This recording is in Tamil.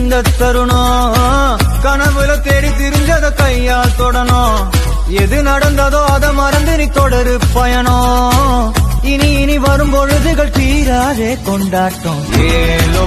இந்த தருணம் கனவுல தேடி திரிஞ்சத கையால் தொடணும் எது நடந்ததோ அத மறந்து நீ தொடரு பயணம் இனி வரும் பொழுதுகள் தீராதே கொண்டாட்டம் ஏலோ